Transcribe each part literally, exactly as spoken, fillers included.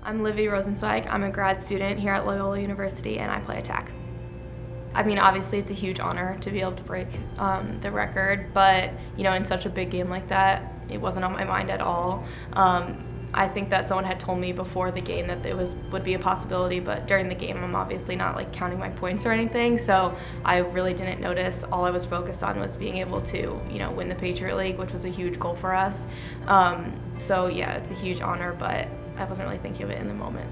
I'm Livy Rosenzweig. I'm a grad student here at Loyola University and I play attack. I mean, obviously it's a huge honor to be able to break um, the record, but you know, in such a big game like that, it wasn't on my mind at all. Um, I think that someone had told me before the game that it was would be a possibility, but during the game I'm obviously not like counting my points or anything, so I really didn't notice. All I was focused on was being able to, you know, win the Patriot League, which was a huge goal for us. Um, so yeah, it's a huge honor, but I wasn't really thinking of it in the moment.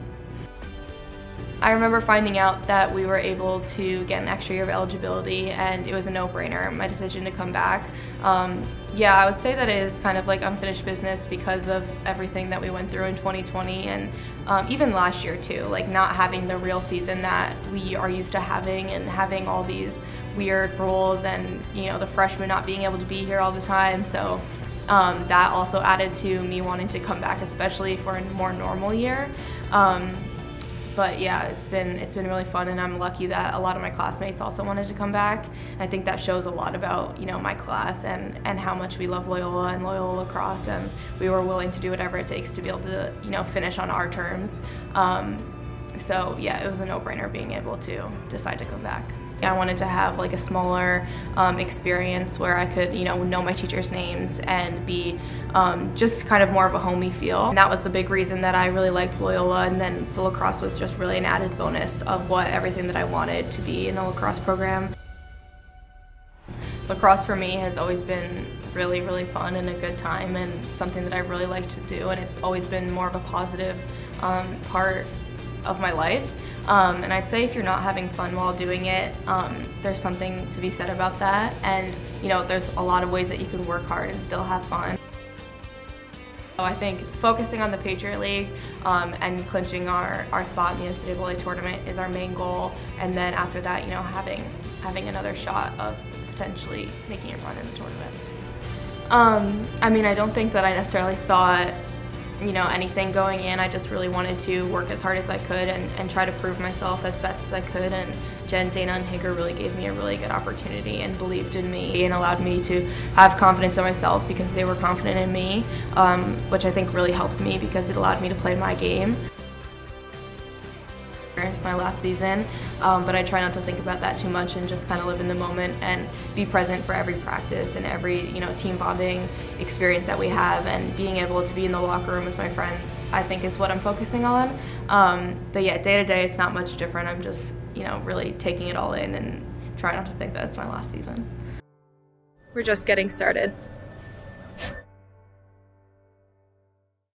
I remember finding out that we were able to get an extra year of eligibility, and it was a no-brainer, my decision to come back. Um, yeah, I would say that it is kind of like unfinished business because of everything that we went through in twenty twenty, and um, even last year too, like not having the real season that we are used to having, and having all these weird rules, and you know, the freshmen not being able to be here all the time. So um, that also added to me wanting to come back, especially for a more normal year. Um, But yeah, it's been it's been really fun, and I'm lucky that a lot of my classmates also wanted to come back. I think that shows a lot about, you know, my class and and how much we love Loyola and Loyola lacrosse, and we were willing to do whatever it takes to be able to, you know, finish on our terms. Um, so yeah, it was a no-brainer being able to decide to come back. I wanted to have like a smaller um, experience where I could, you know, know my teachers' names and be um, just kind of more of a homey feel. And that was the big reason that I really liked Loyola, and then the lacrosse was just really an added bonus of what everything that I wanted to be in a lacrosse program. Lacrosse for me has always been really, really fun and a good time, and something that I really like to do, and it's always been more of a positive um, part of my life. Um, and I'd say if you're not having fun while doing it, um, there's something to be said about that. And you know, there's a lot of ways that you can work hard and still have fun. So I think focusing on the Patriot League um, and clinching our, our spot in the N C double A tournament is our main goal. And then after that, you know, having having another shot of potentially making a run in the tournament. Um, I mean, I don't think that I necessarily thought, you know, anything going in. I just really wanted to work as hard as I could and, and try to prove myself as best as I could, and Jen, Dana, and Hager really gave me a really good opportunity and believed in me and allowed me to have confidence in myself because they were confident in me, um, which I think really helped me because it allowed me to play my game. It's my last season, um, but I try not to think about that too much and just kind of live in the moment and be present for every practice and every, you know, team bonding experience that we have, and being able to be in the locker room with my friends, I think, is what I'm focusing on. Um, but yeah, day to day it's not much different. I'm just, you know, really taking it all in and trying not to think that it's my last season. We're just getting started.